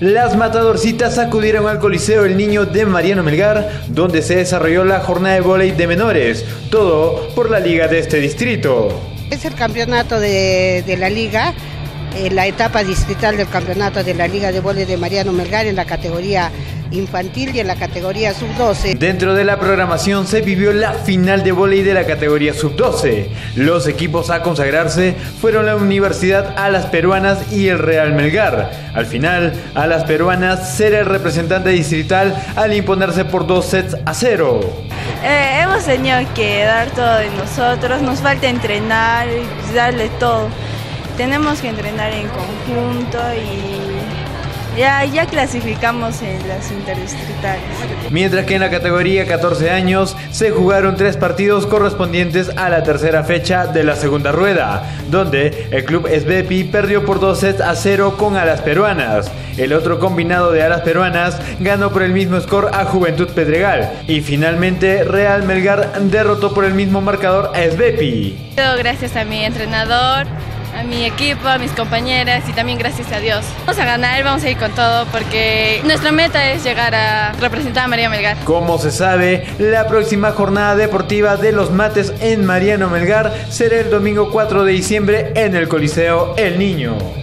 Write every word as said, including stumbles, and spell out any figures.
Las matadorcitas acudieron al Coliseo El Niño de Mariano Melgar, donde se desarrolló la jornada de vóley de menores, todo por la liga de este distrito. Es el campeonato de, de la liga, eh, la etapa distrital del campeonato de la liga de vóley de Mariano Melgar en la categoría infantil y en la categoría sub doce. Dentro de la programación se vivió la final de vóley de la categoría sub doce. Los equipos a consagrarse fueron la Universidad Alas Peruanas y el Real Melgar. Al final, Alas Peruanas será el representante distrital al imponerse por dos sets a cero. Eh, hemos tenido que dar todo de nosotros, nos falta entrenar y darle todo. Tenemos que entrenar en conjunto y Ya, ya clasificamos en las interdistritales. Mientras que en la categoría catorce años se jugaron tres partidos correspondientes a la tercera fecha de la segunda rueda, donde el club Esbepi perdió por dos sets a cero con Alas Peruanas. El otro combinado de Alas Peruanas ganó por el mismo score a Juventud Pedregal y finalmente Real Melgar derrotó por el mismo marcador a Esbepi. Todo gracias a mi entrenador, a mi equipo, a mis compañeras y también gracias a Dios. Vamos a ganar, vamos a ir con todo porque nuestra meta es llegar a representar a Mariano Melgar. Como se sabe, la próxima jornada deportiva de los mates en Mariano Melgar será el domingo cuatro de diciembre en el Coliseo El Niño.